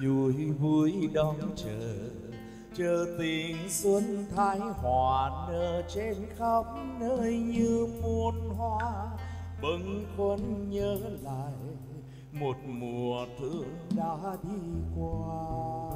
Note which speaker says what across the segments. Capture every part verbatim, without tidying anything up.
Speaker 1: vui vui đón chờ, chờ tình xuân thái hòa nở trên khắp nơi như muôn hoa bâng khuâng nhớ lại một mùa thương đã đi qua.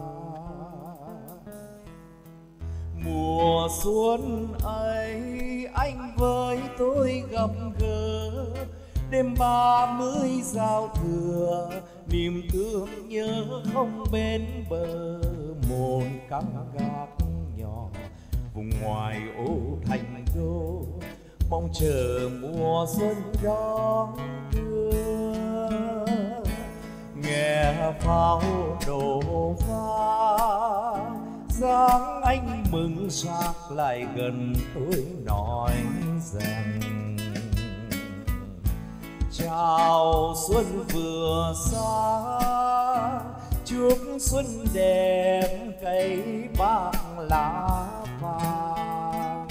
Speaker 1: Mùa xuân ấy anh với tôi gặp gỡ, đêm ba mươi giao thừa niềm thương nhớ không bên bờ. Một căn gác nhỏ vùng ngoài ô thành đô, mong chờ mùa xuân đón đưa. Nghe pháo nổ vang dáng anh mừng sắc lại gần tôi nói rằng chào xuân vừa xa, chúc xuân đẹp cây bạc lá vàng.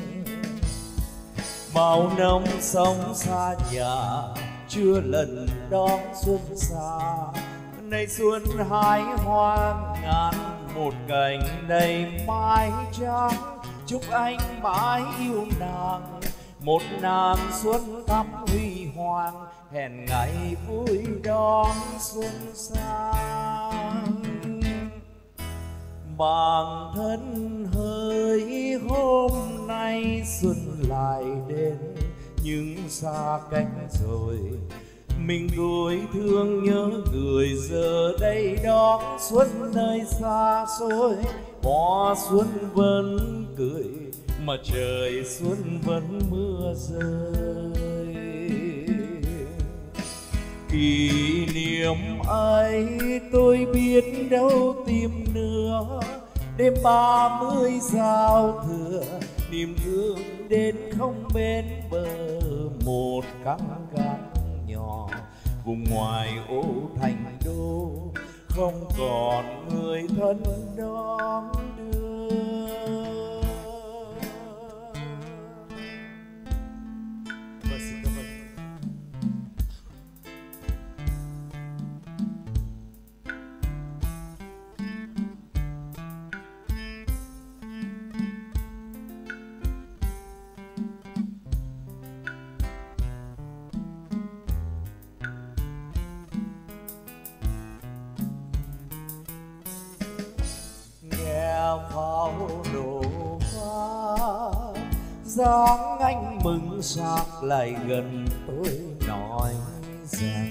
Speaker 1: Bao năm sống xa nhà chưa lần đón xuân xa, nay xuân hái hoang ngàn một cành đầy mái trắng. Chúc anh mãi yêu nàng, một nàng xuân thắm huy hoàng, hẹn ngày vui đón xuân sang. Bản thân hỡi hôm nay xuân lại đến, nhưng xa cách rồi mình tuổi thương nhớ người. Giờ đây đón xuân nơi xa xôi, hoa xuân vẫn cười mà trời xuân vẫn mưa rơi. Kỷ niệm ấy tôi biết đâu tìm nữa, đêm ba mươi giao thừa niềm thương đến không bên bờ. Một căn gác nhỏ vùng ngoài ô thành đô, không còn người thân đón đưa. Vâng, xin cảm ơn. Pháo nổ vang dáng anh mừng sắc lại gần tôi nói rằng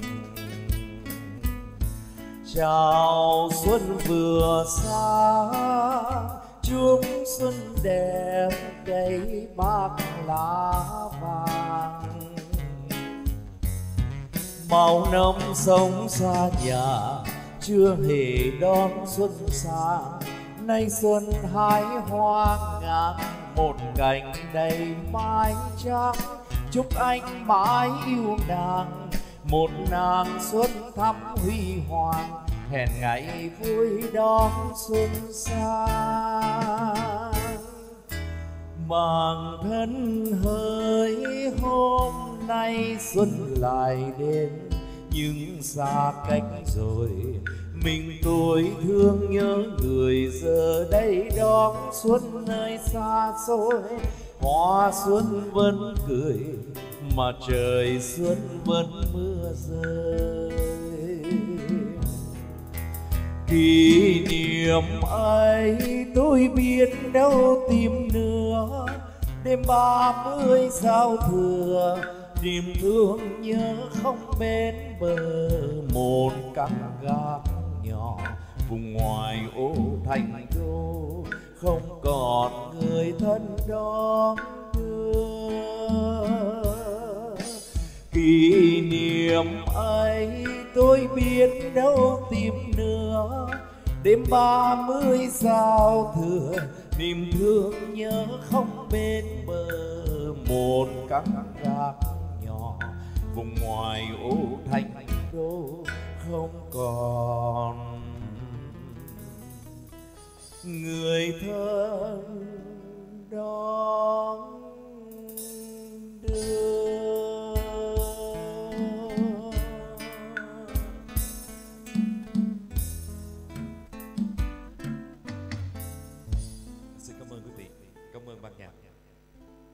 Speaker 1: chào xuân vừa xa, chúc xuân đẹp cây bạc lá vàng. Bao năm sống xa nhà chưa hề đón xuân sang, nay xuân hái hoa ngàn một cành đầy mái trắng. Chúc anh mãi yêu nàng, một nàng xuân thắm huy hoàng, hẹn ngày vui đón xuân sang. Bản thân hỡi hôm nay xuân lại đến, nhưng xa cách rồi mình tuổi thương nhớ người. Giờ đây đón xuân nơi xa xôi, hoa xuân vẫn cười mà trời xuân vẫn mưa rơi. Kỷ niệm ấy tôi biết đâu tìm nữa, đêm ba mươi giao thừa niềm thương nhớ không bên bờ. Một căn gác nhỏ vùng ngoài ô thành đô, không còn người thân đón đưa. Kỷ niệm ấy tôi biết đâu tìm nữa, đêm ba mươi giao thừa niềm thương nhớ không bên bờ. Một căn gác nhỏ vùng ngoài ô thành đô, không còn người thân đón đưa.